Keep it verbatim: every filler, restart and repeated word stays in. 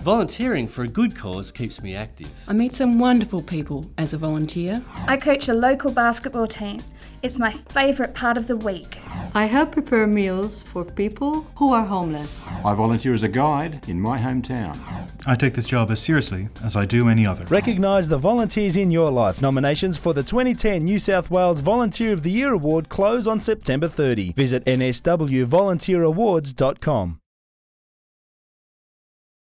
Volunteering for a good cause keeps me active. I meet some wonderful people as a volunteer. I coach a local basketball team. It's my favourite part of the week. I help prepare meals for people who are homeless. I volunteer as a guide in my hometown. I take this job as seriously as I do any other. Recognise the volunteers in your life. Nominations for the twenty ten New South Wales Volunteer of the Year Award close on September thirtieth. Visit N S W volunteer awards dot com.